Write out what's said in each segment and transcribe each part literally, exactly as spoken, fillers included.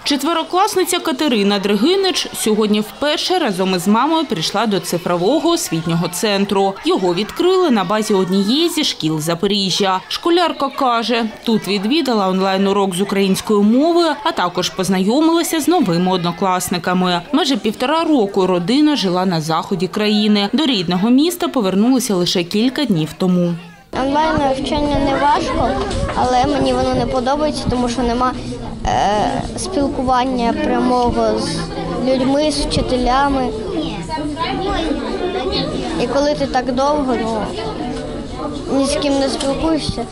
Четверокласниця Катерина Дригинич сьогодні вперше разом із мамою прийшла до цифрового освітнього центру. Його відкрили на базі однієї зі шкіл Запоріжжя. Школярка каже, тут відвідала онлайн-урок з української мови, а також познайомилася з новими однокласниками. Майже півтора року родина жила на заході країни. До рідного міста повернулися лише кілька днів тому. Онлайн навчання не важко, але мені воно не подобається, тому що нема е, спілкування прямого з людьми, з вчителями. І коли ти так довго, ну, ні з ким не спілкуєшся,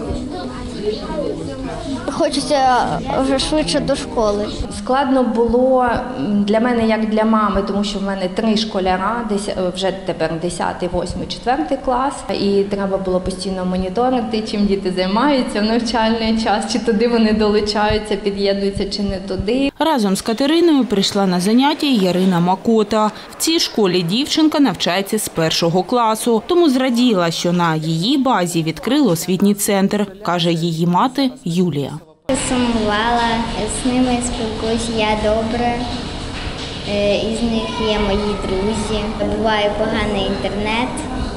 хочеться вже швидше до школи. Складно було для мене, як для мами, тому що в мене три школяра, вже тепер десятий, восьмий, четвертий клас. І треба було постійно моніторити, чим діти займаються в навчальний час, чи туди вони долучаються, під'єднуються, чи не туди. Разом з Катериною прийшла на заняття Ярина Макота. В цій школі дівчинка навчається з першого класу, тому зраділа, що на її базі відкрили освітній центр, каже її мати Юлія. Сумувала, з ними спілкуюся я добре, із них є мої друзі. Буває поганий інтернет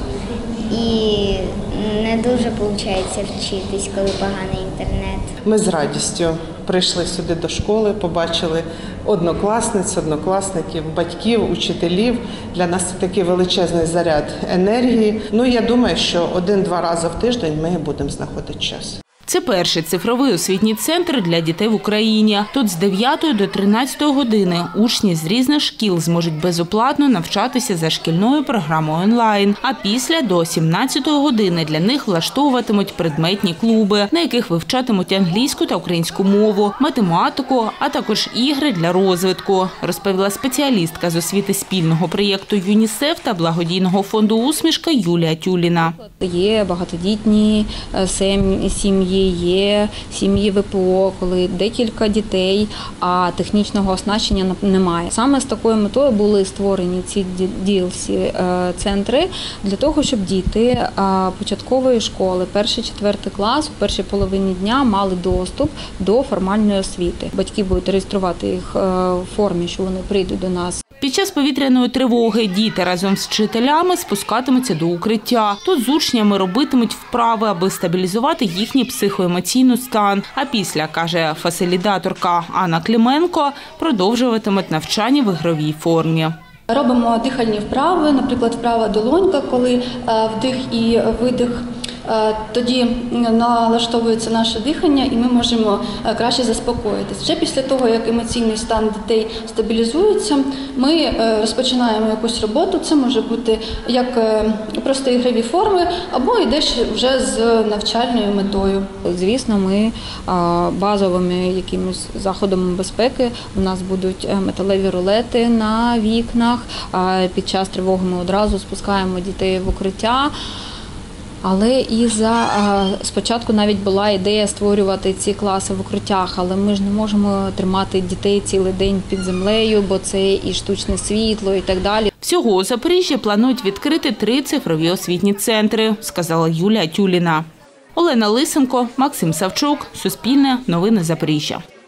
і не дуже виходить вчитись, коли поганий інтернет. Ми з радістю прийшли сюди до школи, побачили однокласниць, однокласників, батьків, учителів. Для нас це такий величезний заряд енергії. Ну, я думаю, що один-два рази в тиждень ми будемо знаходити час. Це перший цифровий освітній центр для дітей в Україні. Тут з дев'ятої до тринадцятої години учні з різних шкіл зможуть безоплатно навчатися за шкільною програмою онлайн. А після до сімнадцятої години для них влаштовуватимуть предметні клуби, на яких вивчатимуть англійську та українську мову, математику, а також ігри для розвитку, розповіла спеціалістка з освіти спільного проєкту ЮНІСЕФ та благодійного фонду «Усмішка» Юлія Тюліна. Є багатодітні сім'ї, є сім'ї ВПО, коли декілька дітей, а технічного оснащення немає. Саме з такою метою були створені ці ді ел сі-центри для того, щоб діти початкової школи, перший-четвертий клас, у першій половині дня мали доступ до формальної освіти. Батьки будуть реєструвати їх в формі, що вони прийдуть до нас. Під час повітряної тривоги діти разом з вчителями спускатимуться до укриття. Тут з учнями робитимуть вправи, аби стабілізувати їхній психоемоційний стан. А після, каже фасилітаторка Анна Клименко, продовжуватимуть навчання в ігровій формі. Робимо дихальні вправи, наприклад, вправа долонька, коли вдих і видих. Тоді налаштовується наше дихання і ми можемо краще заспокоїтися. Вже після того, як емоційний стан дітей стабілізується, ми розпочинаємо якусь роботу. Це може бути як просто ігрові форми, або йде вже з навчальною метою. Звісно, ми базовими якимись заходами безпеки, у нас будуть металеві рулети на вікнах, під час тривоги ми одразу спускаємо дітей в укриття. Але і за спочатку навіть була ідея створювати ці класи в укриттях, але ми ж не можемо тримати дітей цілий день під землею, бо це і штучне світло, і так далі. Всього у Запоріжжі планують відкрити три цифрові освітні центри, сказала Юлія Тюліна. Олена Лисенко, Максим Савчук, Суспільне, Новини Запоріжжя.